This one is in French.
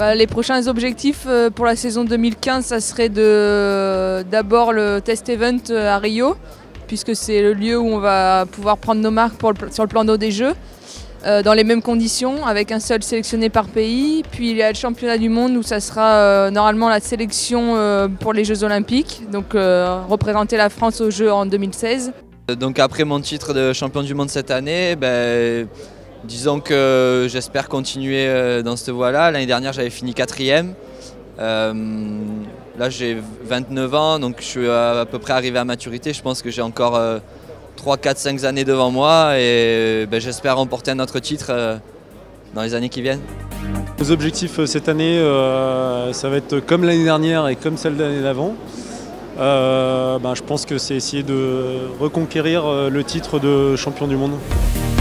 Les prochains objectifs pour la saison 2015, ça serait d'abord le test event à Rio, puisque c'est le lieu où on va pouvoir prendre nos marques sur le plan d'eau des Jeux, dans les mêmes conditions, avec un seul sélectionné par pays. Puis il y a le championnat du monde où ça sera normalement la sélection pour les Jeux Olympiques, donc représenter la France aux Jeux en 2016. Donc après mon titre de champion du monde cette année, disons que j'espère continuer dans cette voie-là. L'année dernière, j'avais fini 4e. Là, j'ai 29 ans, donc je suis à peu près arrivé à maturité. Je pense que j'ai encore 3, 4, 5 années devant moi et j'espère remporter un autre titre dans les années qui viennent. Nos objectifs cette année, ça va être comme l'année dernière et comme celle de l'année d'avant. Je pense que c'est essayer de reconquérir le titre de champion du monde.